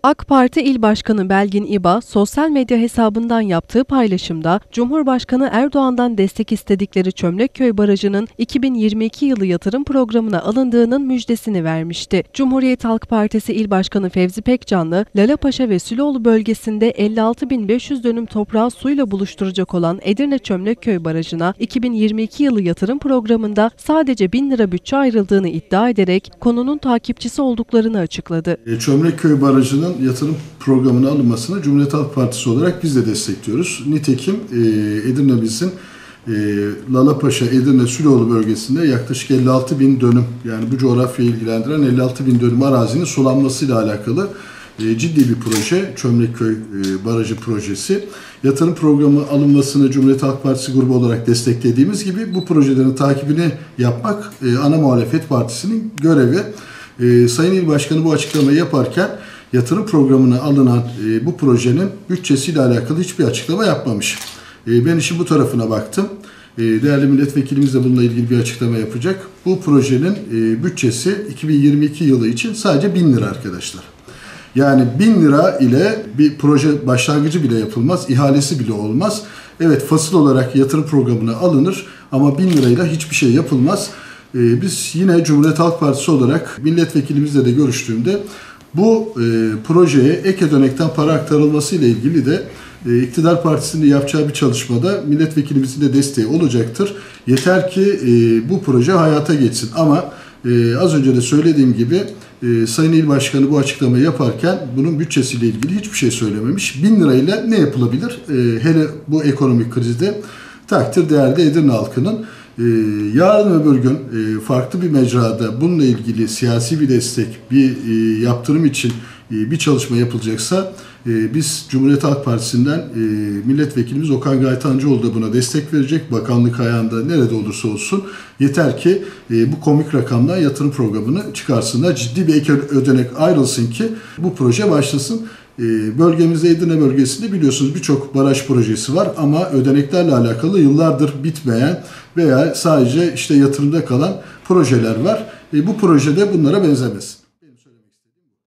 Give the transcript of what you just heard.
AK Parti İl Başkanı Belgin İba, sosyal medya hesabından yaptığı paylaşımda, Cumhurbaşkanı Erdoğan'dan destek istedikleri Çömlekköy Barajı'nın 2022 yılı yatırım programına alındığının müjdesini vermişti. Cumhuriyet Halk Partisi İl Başkanı Fevzi Pekcanlı, Lalapaşa ve Süloğlu bölgesinde 56.500 dönüm toprağı suyla buluşturacak olan Edirne Çömlekköy Barajı'na 2022 yılı yatırım programında sadece 1.000 lira bütçe ayrıldığını iddia ederek konunun takipçisi olduklarını açıkladı. Çömlekköy Barajı'nın yatırım programına alınmasını Cumhuriyet Halk Partisi olarak biz de destekliyoruz. Nitekim Edirne'mizin Lalapaşa, Edirne, Süloğlu bölgesinde yaklaşık 56.000 dönüm, yani bu coğrafyayı ilgilendiren 56.000 dönüm arazinin sulanmasıyla alakalı ciddi bir proje, Çömlekköy Barajı projesi. Yatırım programı alınmasını Cumhuriyet Halk Partisi grubu olarak desteklediğimiz gibi bu projelerin takibini yapmak ana muhalefet partisinin görevi. Sayın İl Başkanı bu açıklamayı yaparken yatırım programına alınan bu projenin bütçesiyle alakalı hiçbir açıklama yapmamış. Ben işin bu tarafına baktım. Değerli milletvekilimiz de bununla ilgili bir açıklama yapacak. Bu projenin bütçesi 2022 yılı için sadece 1.000 lira arkadaşlar. Yani 1.000 lira ile bir proje başlangıcı bile yapılmaz, ihalesi bile olmaz. Evet, fasıl olarak yatırım programına alınır ama 1.000 lirayla hiçbir şey yapılmaz. Biz yine Cumhuriyet Halk Partisi olarak milletvekilimizle de görüştüğümde bu projeye ek ödenekten para aktarılması ile ilgili de iktidar partisinin yapacağı bir çalışmada milletvekilimizin de desteği olacaktır. Yeter ki bu proje hayata geçsin. Ama az önce de söylediğim gibi Sayın İl Başkanı bu açıklamayı yaparken bunun bütçesiyle ilgili hiçbir şey söylememiş. 1.000 lirayla ne yapılabilir? Hele bu ekonomik krizde takdir değerli Edirne halkının yarın öbür gün farklı bir mecrada bununla ilgili siyasi bir destek, bir yaptırım için bir çalışma yapılacaksa biz Cumhuriyet Halk Partisi'nden milletvekilimiz Okan Gaytancıoğlu da buna destek verecek. Bakanlık ayağında nerede olursa olsun yeter ki bu komik rakamdan yatırım programını çıkarsınlar. Ciddi bir ek ödenek ayrılsın ki bu proje başlasın. Bölgemizde, Edirne bölgesinde biliyorsunuz birçok baraj projesi var ama ödeneklerle alakalı yıllardır bitmeyen veya sadece işte yatırımda kalan projeler var. Bu projede bunlara benzemez.